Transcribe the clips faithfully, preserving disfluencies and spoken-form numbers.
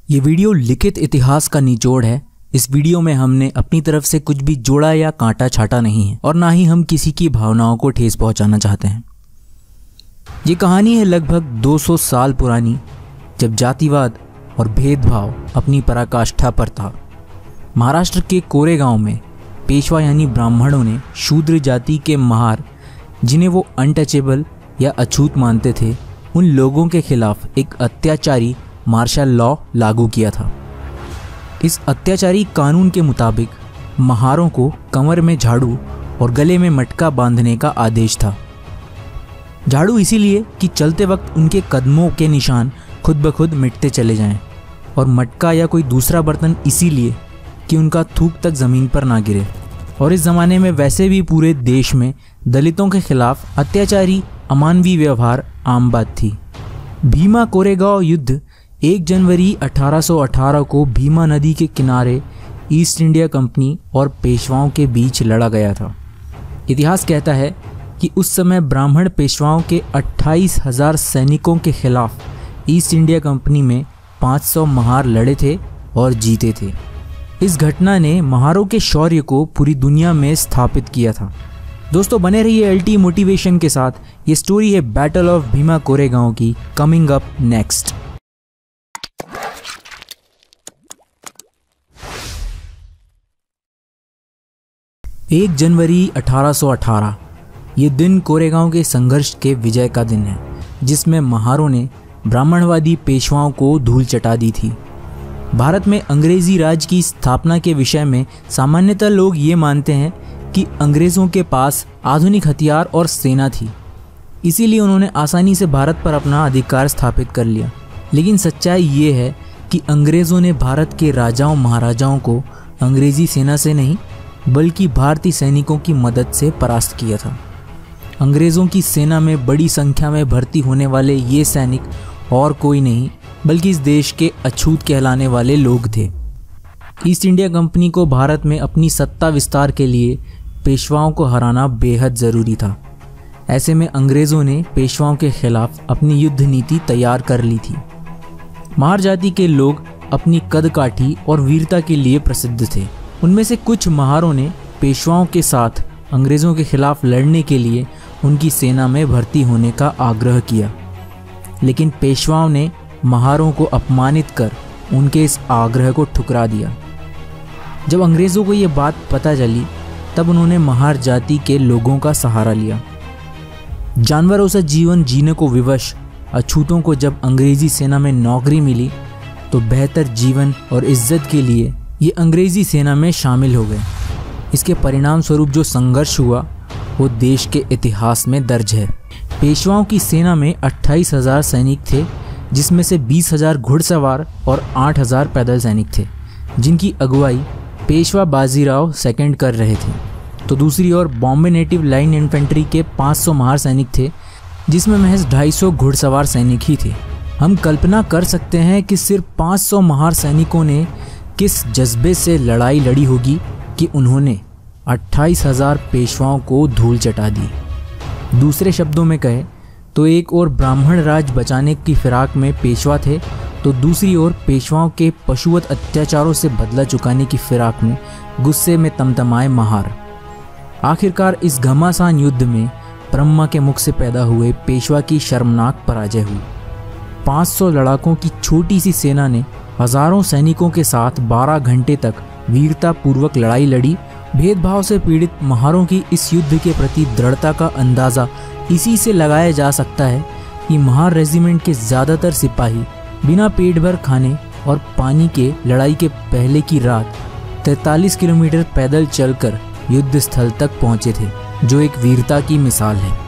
ये वीडियो लिखित इतिहास का निचोड़ है। इस वीडियो में हमने अपनी तरफ से कुछ भी जोड़ा या कांटा छाटा नहीं है और ना ही हम किसी की भावनाओं को ठेस पहुंचाना चाहते हैं। ये कहानी है लगभग दो सौ साल पुरानी, जब जातिवाद और भेदभाव अपनी पराकाष्ठा पर था। महाराष्ट्र के कोरेगांव में पेशवा यानी ब्राह्मणों ने शूद्र जाति के महार, जिन्हें वो अनटचेबल या अछूत मानते थे, उन लोगों के खिलाफ एक अत्याचारी मार्शल लॉ लागू किया था। इस अत्याचारी कानून के मुताबिक महारों को कमर में झाड़ू और गले में मटका बांधने का आदेश था। झाड़ू इसीलिए कि चलते वक्त उनके कदमों के निशान खुद ब खुद मिटते चले जाएं, और मटका या कोई दूसरा बर्तन इसीलिए कि उनका थूक तक ज़मीन पर ना गिरे। और इस ज़माने में वैसे भी पूरे देश में दलितों के खिलाफ अत्याचारी अमानवीय व्यवहार आम बात थी। भीमा कोरेगांव युद्ध एक जनवरी अठारह सौ अठारह को भीमा नदी के किनारे ईस्ट इंडिया कंपनी और पेशवाओं के बीच लड़ा गया था। इतिहास कहता है कि उस समय ब्राह्मण पेशवाओं के अट्ठाईस हजार सैनिकों के खिलाफ ईस्ट इंडिया कंपनी में पाँच सौ महार लड़े थे और जीते थे। इस घटना ने महारों के शौर्य को पूरी दुनिया में स्थापित किया था। दोस्तों बने रहिए एलटी मोटिवेशन के साथ। ये स्टोरी है बैटल ऑफ भीमा कोरेगांव की, कमिंग अप नेक्स्ट। एक जनवरी अठारह सौ अठारह ये दिन कोरेगांव के संघर्ष के विजय का दिन है, जिसमें महारों ने ब्राह्मणवादी पेशवाओं को धूल चटा दी थी। भारत में अंग्रेजी राज की स्थापना के विषय में सामान्यतः लोग ये मानते हैं कि अंग्रेज़ों के पास आधुनिक हथियार और सेना थी, इसीलिए उन्होंने आसानी से भारत पर अपना अधिकार स्थापित कर लिया। लेकिन सच्चाई ये है कि अंग्रेज़ों ने भारत के राजाओं महाराजाओं को अंग्रेज़ी सेना से नहीं बल्कि भारतीय सैनिकों की मदद से परास्त किया था। अंग्रेज़ों की सेना में बड़ी संख्या में भर्ती होने वाले ये सैनिक और कोई नहीं बल्कि इस देश के अछूत कहलाने वाले लोग थे। ईस्ट इंडिया कंपनी को भारत में अपनी सत्ता विस्तार के लिए पेशवाओं को हराना बेहद ज़रूरी था। ऐसे में अंग्रेज़ों ने पेशवाओं के खिलाफ अपनी युद्ध नीति तैयार कर ली थी। महार जाति के लोग अपनी कदकाठी और वीरता के लिए प्रसिद्ध थे। उनमें से कुछ महारों ने पेशवाओं के साथ अंग्रेज़ों के खिलाफ लड़ने के लिए उनकी सेना में भर्ती होने का आग्रह किया, लेकिन पेशवाओं ने महारों को अपमानित कर उनके इस आग्रह को ठुकरा दिया। जब अंग्रेज़ों को ये बात पता चली तब उन्होंने महार जाति के लोगों का सहारा लिया। जानवरों सा जीवन जीने को विवश अछूतों को जब अंग्रेज़ी सेना में नौकरी मिली तो बेहतर जीवन और इज्जत के लिए ये अंग्रेज़ी सेना में शामिल हो गए। इसके परिणाम स्वरूप जो संघर्ष हुआ वो देश के इतिहास में दर्ज है। पेशवाओं की सेना में अट्ठाईस हजार सैनिक थे, जिसमें से बीस हजार घुड़सवार और आठ हजार पैदल सैनिक थे, जिनकी अगुवाई पेशवा बाजीराव सेकंड कर रहे थे। तो दूसरी ओर बॉम्बे नेटिव लाइन इन्फेंट्री के पाँच सौ महार सैनिक थे, जिसमें महज ढाई सौ घुड़सवार सैनिक ही थे। हम कल्पना कर सकते हैं कि सिर्फ पाँच सौ महार सैनिकों ने किस जज्बे से लड़ाई लड़ी होगी कि उन्होंने अट्ठाईस हजार पेशवाओं को धूल चटा दी। दूसरे शब्दों में कहे तो एक और ब्राह्मण राज बचाने की फिराक में पेशवा थे, तो दूसरी ओर पेशवाओं के पशुवत अत्याचारों से बदला चुकाने की फिराक में गुस्से में तमतमाए महार। आखिरकार इस घमासान युद्ध में ब्रह्मा के मुख से पैदा हुए पेशवा की शर्मनाक पराजय हुई। पाँच सौ लड़ाकों की छोटी सी सेना ने हजारों सैनिकों के साथ बारह घंटे तक वीरता पूर्वक लड़ाई लड़ी। भेदभाव से पीड़ित महारों की इस युद्ध के प्रति दृढ़ता का अंदाज़ा इसी से लगाया जा सकता है कि महार रेजिमेंट के ज़्यादातर सिपाही बिना पेट भर खाने और पानी के लड़ाई के पहले की रात तैंतालीस किलोमीटर पैदल चलकर युद्ध स्थल तक पहुंचे थे, जो एक वीरता की मिसाल है।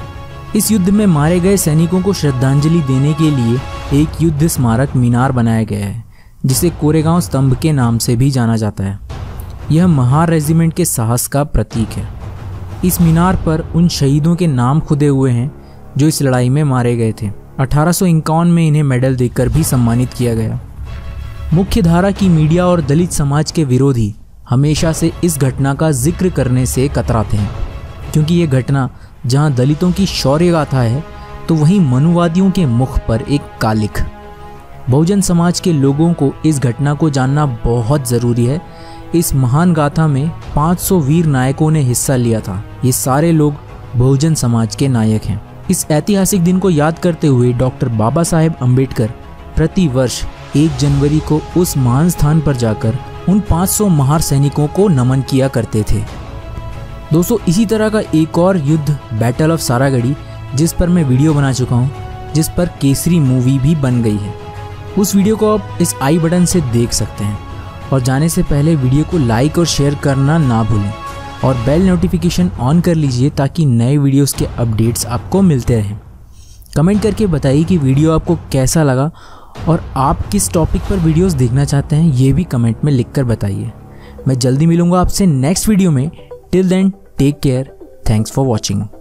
इस युद्ध में मारे गए सैनिकों को श्रद्धांजलि देने के लिए एक युद्ध स्मारक मीनार बनाया गया है, जिसे कोरेगांव स्तंभ के नाम से भी जाना जाता है। यह महार रेजिमेंट के साहस का प्रतीक है। इस मीनार पर उन शहीदों के नाम खुदे हुए हैं जो इस लड़ाई में मारे गए थे। अठारह सौ इक्यावन में इन्हें मेडल देकर भी सम्मानित किया गया। मुख्य धारा की मीडिया और दलित समाज के विरोधी हमेशा से इस घटना का जिक्र करने से कतराते हैं, क्योंकि ये घटना जहां दलितों की शौर्य गाथा है तो वहीं मनुवादियों के मुख पर एक कालिख। बहुजन समाज के लोगों को इस घटना को जानना बहुत ज़रूरी है। इस महान गाथा में पाँच सौ वीर नायकों ने हिस्सा लिया था। ये सारे लोग बहुजन समाज के नायक हैं। इस ऐतिहासिक दिन को याद करते हुए डॉक्टर बाबा साहेब अम्बेडकर प्रति वर्ष एक जनवरी को उस महान स्थान पर जाकर उन पाँच सौ महान सैनिकों को नमन किया करते थे। दोस्तों, इसी तरह का एक और युद्ध बैटल ऑफ सारागढ़ी, जिस पर मैं वीडियो बना चुका हूँ, जिस पर केसरी मूवी भी बन गई है, उस वीडियो को आप इस आई बटन से देख सकते हैं। और जाने से पहले वीडियो को लाइक और शेयर करना ना भूलें और बेल नोटिफिकेशन ऑन कर लीजिए ताकि नए वीडियोस के अपडेट्स आपको मिलते रहें। कमेंट करके बताइए कि वीडियो आपको कैसा लगा और आप किस टॉपिक पर वीडियोस देखना चाहते हैं, ये भी कमेंट में लिख कर बताइए। मैं जल्दी मिलूंगा आपसे नेक्स्ट वीडियो में। Till then, take care, thanks for watching.